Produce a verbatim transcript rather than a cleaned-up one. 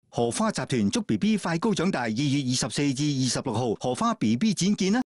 荷花集團祝 B B 快高長大，二月二十四至二十六號荷花 B B 展見啦！